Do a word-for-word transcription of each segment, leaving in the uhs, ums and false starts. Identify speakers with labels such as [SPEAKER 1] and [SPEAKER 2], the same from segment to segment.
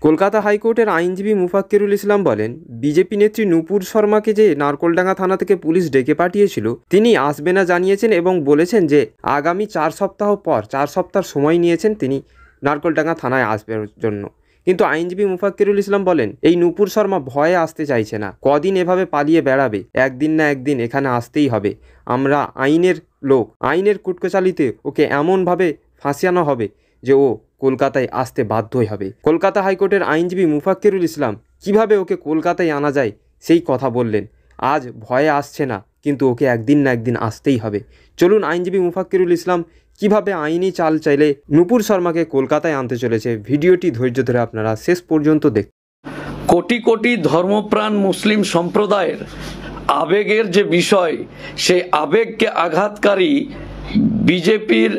[SPEAKER 1] কলকাতা হাইকোর্টের আইনজীবী মুফাক্কিরুল ইসলাম বলেন, বিজেপি নেত্রী নূপুর শর্মাকে যে নারকোলডাঙ্গা থানা থেকে পুলিশ ডেকে পাঠিয়েছিল তিনি আসবে না জানিয়েছেন এবং বলেছেন যে আগামী চার সপ্তাহ পর চার সপ্তাহ সময় নিয়েছেন তিনি নারকোলডাঙ্গা থানায় আসবার জন্য। কিন্তু আইনজীবী মুফাক্কিরুল ইসলাম বলেন, এই নূপুর শর্মা ভয়ে আসতে চাইছে না, কদিন এভাবে পালিয়ে বেড়াবে, একদিন না একদিন এখানে আসতেই হবে। আমরা আইনের লোক, আইনের কুটকচালিতে ওকে এমনভাবে ফাঁসিয়ানো হবে যে ও কলকাতায় আসতে বাধ্যই হবে। কলকাতা হাইকোর্টের আইনজীবী মুফাক্কিরুল ইসলাম কিভাবে ওকে কলকাতায় আনা যায় সেই কথা বললেন। আজ ভয়ে আসছে না, কিন্তু ওকে একদিন না একদিন আসতেই হবে। চলুন আইনজীবী মুফাক্কিরুল ইসলাম কিভাবে আইনি চাল চাইলে নূপুর শর্মাকে কলকাতায় আনতে চলেছে, ভিডিওটি ধৈর্য ধরে আপনারা শেষ পর্যন্ত দেখুন।
[SPEAKER 2] কোটি কোটি ধর্মপ্রাণ মুসলিম সম্প্রদায়ের আবেগের যে বিষয়, সেই আবেগকে আঘাতকারী বিজেপির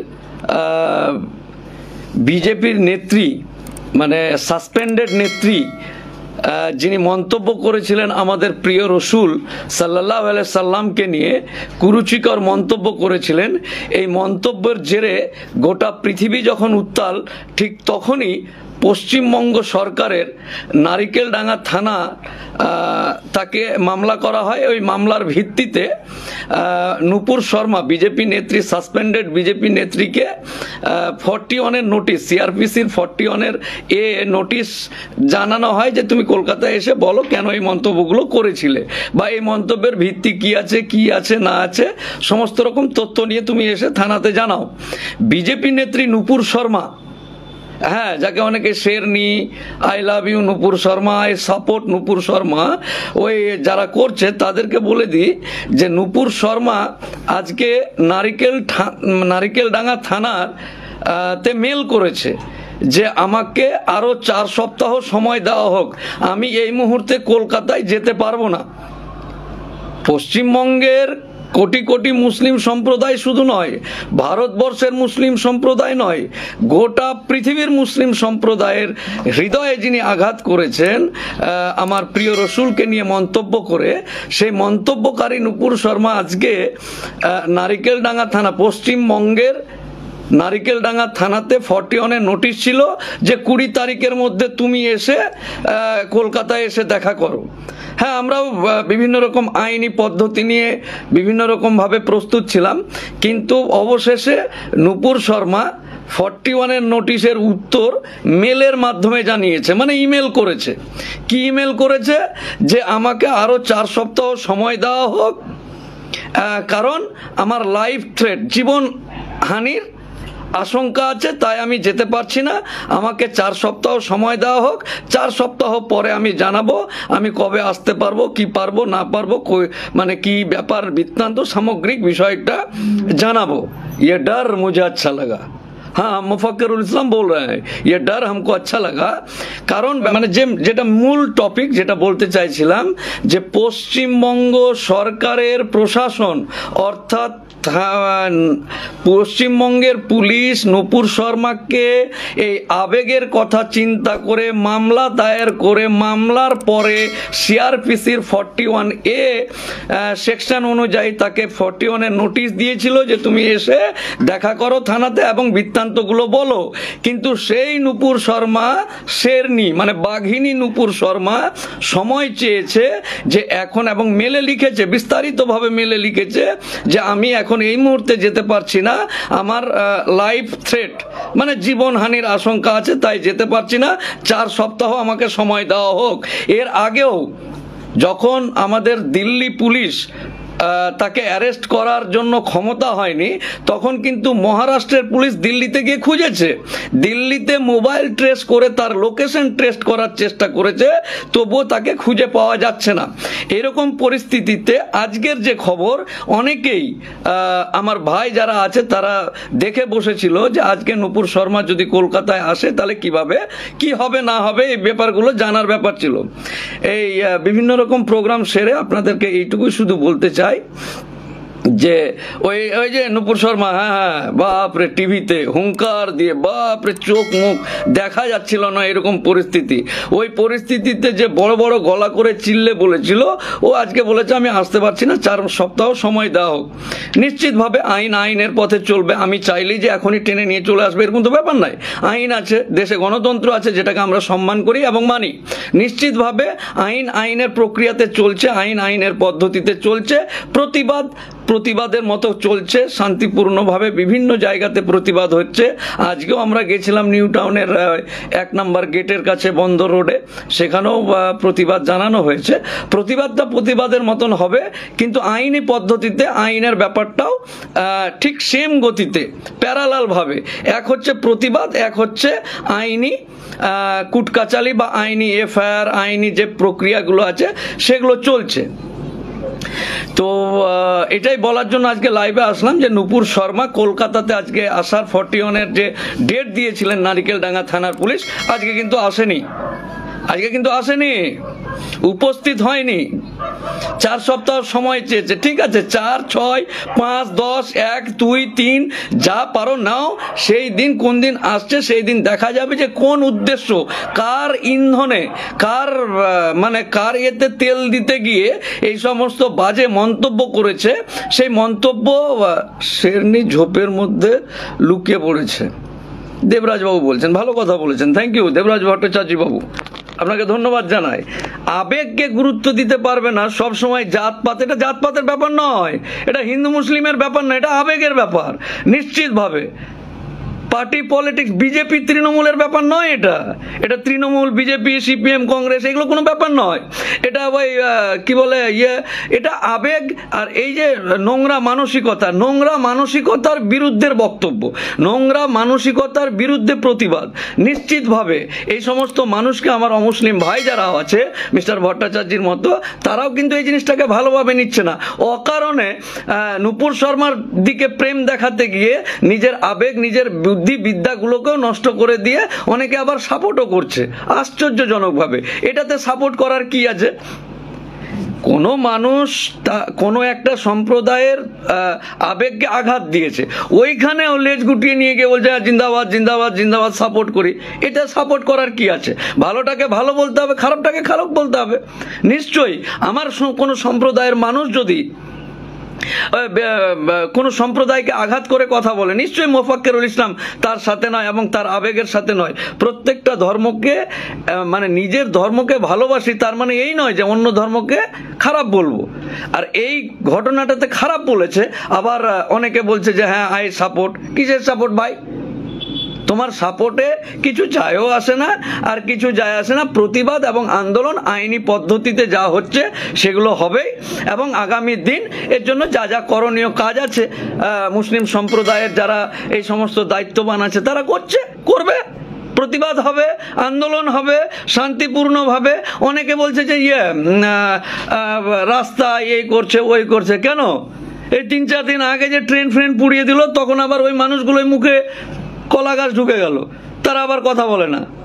[SPEAKER 2] বিজেপির নেত্রী মানে সাসপেন্ডেড নেত্রী যিনি মন্তব্য করেছিলেন আমাদের প্রিয় রসুল সাল্লাল্লাহু আলাইহি সাল্লামকে নিয়ে, কুরুচিকর মন্তব্য করেছিলেন। এই মন্তব্যের জেরে গোটা পৃথিবী যখন উত্তাল, ঠিক তখনই পশ্চিমবঙ্গ সরকারের নারিকেলডাঙ্গা থানা তাকে মামলা করা হয়। ওই মামলার ভিত্তিতে নূপুর শর্মা বিজেপি নেত্রী, সাসপেন্ডেড বিজেপি নেত্রীকে ফর্টি ওয়ানের নোটিশ, সিআরপিসির ফর্টি ওয়ানের এ নোটিশ জানানো হয় যে তুমি কলকাতায় এসে বলো কেন এই মন্তব্যগুলো করেছিলে, বা এই মন্তব্যের ভিত্তি কি আছে কি আছে না আছে সমস্ত রকম তথ্য নিয়ে তুমি এসে থানাতে জানাও। বিজেপি নেত্রী নূপুর শর্মা, হ্যাঁ, যাকে অনেকে শেরনি, I love you Nupur Sharma, I support Nupur Sharma, ওই যারা করছে তাদেরকে বলে দিই যে নূপুর শর্মা আজকে নারিকেল নারিকেলডাঙ্গা থানার তে মেল করেছে যে আমাকে আরো চার সপ্তাহ সময় দেওয়া হোক, আমি এই মুহূর্তে কলকাতায় যেতে পারবো না। পশ্চিমবঙ্গের কোটি কোটি মুসলিম সম্প্রদায় শুধু নয়, ভারতবর্ষের মুসলিম সম্প্রদায় নয়, গোটা পৃথিবীর মুসলিম সম্প্রদায়ের হৃদয়ে যিনি আঘাত করেছেন আমার প্রিয় রসুলকে নিয়ে মন্তব্য করে, সেই মন্তব্যকারী নূপুর শর্মা আজকে নারিকেলডাঙ্গা থানা, পশ্চিমবঙ্গের নারিকেলডাঙ্গা থানাতে ফর্টি ওয়ানের নোটিশ ছিল যে কুড়ি তারিখের মধ্যে তুমি এসে কলকাতায় এসে দেখা করো। হ্যাঁ, আমরাও বিভিন্ন রকম আইনি পদ্ধতি নিয়ে বিভিন্ন রকমভাবে প্রস্তুত ছিলাম, কিন্তু অবশেষে নূপুর শর্মা ফর্টি ওয়ানের নোটিশের উত্তর মেলের মাধ্যমে জানিয়েছে, মানে ইমেল করেছে। কি ইমেল করেছে? যে আমাকে আরও চার সপ্তাহ সময় দেওয়া হোক, কারণ আমার লাইফ থ্রেট, জীবন হানির আশঙ্কা আছে, তাই আমি যেতে পারছি না, আমাকে চার সপ্তাহ সময় দেওয়া হোক, চার সপ্তাহ পরে আমি জানাবো আমি কবে আসতে পারবো, কি পারবো না পারবো, মানে কি ব্যাপার বৃত্তান্ত সামগ্রিক বিষয়টা জানাবো। ये डर मुझे अच्छा लगा। हाँ, मुफक्किरुल इस्लाम बोल रहे हैं ये डर हमको अच्छा लगा, কারণ মানে যে যেটা মূল টপিক যেটা বলতে চাইছিলাম, যে পশ্চিমবঙ্গ সরকারের প্রশাসন অর্থাৎ পশ্চিমবঙ্গের পুলিশ নূপুর শর্মাকে এই আবেগের কথা চিন্তা করে মামলা দায়ের করে, মামলার পরে সিআরপিসির ফর্টি ওয়ান এ সেকশন অনুযায়ী তাকে ফর্টি ওয়ানের নোটিশ দিয়েছিল যে তুমি এসে দেখা করো থানাতে এবং বৃত্তান্তগুলো বলো। কিন্তু সেই নূপুর শর্মা শেরনি মানে বাঘিনী নূপুর শর্মা সময় চেয়েছে যে এখন, এবং মেলে লিখেছে, বিস্তারিতভাবে মেলে লিখেছে যে আমি এখন এই মুহূর্তে যেতে পারছি না, আমার লাইফ থ্রেট মানে জীবনহানির আশঙ্কা আছে, তাই যেতে পারছি না, চার সপ্তাহ আমাকে সময় দেওয়া হোক। এর আগেও যখন আমাদের দিল্লি পুলিশ তাকে অ্যারেস্ট করার জন্য ক্ষমতা হয়নি, তখন কিন্তু মহারাষ্ট্রের পুলিশ দিল্লিতে গিয়ে খুঁজেছে, দিল্লিতে মোবাইল ট্রেস করে তার লোকেশন ট্রেস করার চেষ্টা করেছে, তবুও তাকে খুঁজে পাওয়া যাচ্ছে না। এরকম পরিস্থিতিতে আজকের যে খবর, অনেকেই আমার ভাই যারা আছে তারা দেখে বসেছিল যে আজকে নূপুর শর্মা যদি কলকাতায় আসে তাহলে কিভাবে কি হবে না হবে, এই ব্যাপারগুলো জানার ব্যাপার ছিল। এই বিভিন্ন রকম প্রোগ্রাম সেরে আপনাদেরকে এইটুকুই শুধু বলতে চাই যে ওই ওই যে নুপুর শর্মা, হ্যাঁ হ্যাঁ বাপরে, টিভিতে হুঙ্কার দিয়ে বাপরে চোখ মুখ দেখা যাচ্ছিল না এরকম পরিস্থিতি। ওই পরিস্থিতিতে যে বড় বড় গলা করে চিল্লে বলেছিল, ও আজকে বলেছে আমি আসতে পারছি না, চার সপ্তাহ সময় দেওয়া হোক। নিশ্চিতভাবে আইন আইনের পথে চলবে। আমি চাইলেই যে এখনই টেনে নিয়ে চলে আসবে এরকম তো ব্যাপার নাই। আইন আছে, দেশে গণতন্ত্র আছে, যেটাকে আমরা সম্মান করি এবং মানি। নিশ্চিতভাবে আইন আইনের প্রক্রিয়াতে চলছে, আইন আইনের পদ্ধতিতে চলছে। প্রতিবাদ প্রতিবাদের মতো চলছে, শান্তিপূর্ণভাবে বিভিন্ন জায়গাতে প্রতিবাদ হচ্ছে। আজকেও আমরা গেছিলাম নিউ টাউনের এক নম্বর গেটের কাছে বন্ধ রোডে, সেখানেও প্রতিবাদ জানানো হয়েছে। প্রতিবাদটা প্রতিবাদের মতন হবে, কিন্তু আইনি পদ্ধতিতে আইনের ব্যাপারটাও ঠিক সেম গতিতে প্যারালাল ভাবে, এক হচ্ছে প্রতিবাদ, এক হচ্ছে আইনি কুটকাচালি বা আইনি এফআইআর, আইনি যে প্রক্রিয়াগুলো আছে সেগুলো চলছে। তো এটাই বলার জন্য আজকে লাইভে আসলাম যে নুপুর শর্মা কলকাতাতে আজকে আসার ফর্টি ওয়ানের যে ডেট দিয়েছিলেন নারিকেলডাঙ্গা থানার পুলিশ, আজকে কিন্তু আসেনি, আজকে কিন্তু আসেনি, উপস্থিত হয়নি। চার সপ্তাহ সময় চেয়েছে, ঠিক আছে, চার ছয় পাঁচ দশ এক দুই তিন যা পারো নাও। সেই দিন কোন দিন আসছে সেই দিন দেখা যাবে যে কোন উদ্দেশ্য, কার ইন্ধনে, কার মানে কার এতে তেল দিতে গিয়ে এই সমস্ত বাজে মন্তব্য করেছে। সেই মন্তব্য শেরনি ঝোপের মধ্যে লুকিয়ে পড়েছে। দেবরাজ বাবু বলছেন, ভালো কথা বলেছেন, থ্যাংক ইউ দেবরাজ ভট্টাচার্য বাবু, আপনাকে ধন্যবাদ জানাই। আবেগকে গুরুত্ব দিতে পারবে না সব সময়, জাতপাত, এটা জাতপাতের ব্যাপার নয়, এটা হিন্দু মুসলিমের ব্যাপার নয়, এটা আবেগের ব্যাপার। নিশ্চিতভাবে পার্টি পলিটিক্স, বিজেপি তৃণমূলের ব্যাপার নয়, এটা এটা তৃণমূল, বিজেপি, সিপিএম, কংগ্রেস, এগুলো কোনো ব্যাপার নয়। এটা ওই কি বলে ইয়ে, এটা আবেগ। আর এই যে নোংরা মানসিকতা, নোংরা মানসিকতার বিরুদ্ধের বক্তব্য, নোংরা মানসিকতার বিরুদ্ধে প্রতিবাদ। নিশ্চিতভাবে এই সমস্ত মানুষকে আমার অমুসলিম ভাই যারা আছে মিস্টার ভট্টাচার্যের মতো, তারাও কিন্তু এই জিনিসটাকে ভালোভাবে নিচ্ছে না। অকারণে নুপুর শর্মার দিকে প্রেম দেখাতে গিয়ে নিজের আবেগ, নিজের বুদ্ধি বিদ্যাগুলোকেও নষ্ট করে দিয়ে অনেকে আবার সাপোর্টও করছে আশ্চর্যজনকভাবে। এটাতে সাপোর্ট করার কি আছে? কোনো মানুষ কোনো একটা সম্প্রদায়ের আবেগকে আঘাত দিয়েছে, ওইখানেও লেজ গুটিয়ে নিয়ে গিয়ে বলছে জিন্দাবাদ জিন্দাবাদ জিন্দাবাদ, সাপোর্ট করি। এটা সাপোর্ট করার কি আছে? ভালোটাকে ভালো বলতে হবে, খারাপটাকে খারাপ বলতে হবে। নিশ্চয়ই আমার কোনো সম্প্রদায়ের মানুষ যদি কোন সম্প্রদায়কে আঘাত করে কথা বলে, নিশ্চয়ই মোফাক্কেরুল ইসলাম তার সাথে নয় এবং তার আবেগের সাথে নয়। প্রত্যেকটা ধর্মকে, মানে নিজের ধর্মকে ভালোবাসি তার মানে এই নয় যে অন্য ধর্মকে খারাপ বলবো। আর এই ঘটনাটাতে খারাপ বলেছে, আবার অনেকে বলছে যে হ্যাঁ আই সাপোর্ট। কিসের সাপোর্ট ভাই? তোমার সাপোর্টে কিছু যায়ও আসে না, আর কিছু যায় আসে না। প্রতিবাদ এবং আন্দোলন আইনি পদ্ধতিতে যা হচ্ছে সেগুলো হবেই, এবং আগামী দিন এর জন্য যা যা করণীয় কাজ আছে মুসলিম সম্প্রদায়ের যারা এই সমস্ত দায়িত্ববান আছে তারা করছে, করবে। প্রতিবাদ হবে, আন্দোলন হবে শান্তিপূর্ণভাবে। অনেকে বলছে যে ইয়ে রাস্তা এই করছে ওই করছে, কেন? এই তিন চার দিন আগে যে ট্রেন ফ্রেন পুড়িয়ে দিল, তখন আবার ওই মানুষগুলোর মুখে কলা গাছ ঢুকে গেল, তারা আবার কথা বলে না।